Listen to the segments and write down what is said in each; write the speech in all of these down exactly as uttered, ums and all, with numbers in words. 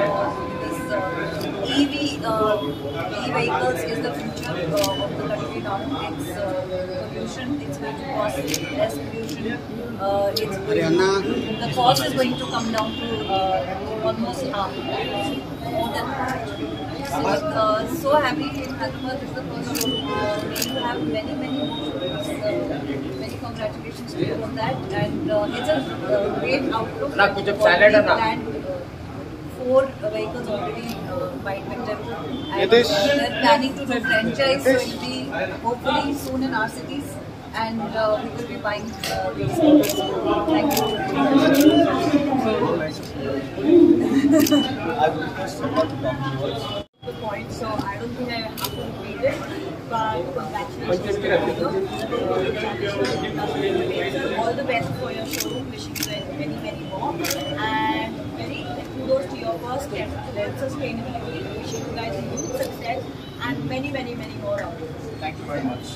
this uh, E V uh, e-vehicles is the future uh, of the country now. It's uh, pollution. It's going to cause less pollution. Uh, it's Narayana. The cost is going to come down to uh, almost half, more than half. So, uh, so happy in Hyderabad is the first showroom. Uh, we have many, many more showrooms. Uh, many congratulations to you on that. And uh, it's a uh, great outlook. We planned uh, four uh, vehicles already uh, by Victor. And uh, they're planning to do franchise, so it will be hopefully soon in our cities. And uh, we will be buying uh, these vehicles. Thank you. I will request someone to talk to us. The point, so I don't think I have to repeat it, but congratulations to you. All the best for your showroom, wishing you many, many more. And very kudos to your first step, sustainability, wishing you guys a huge success and many, many, many more outcomes. Thank you very much.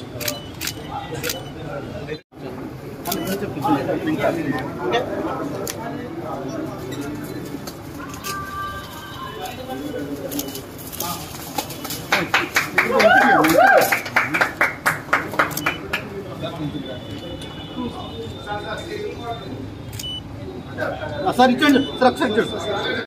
Okay. Sir,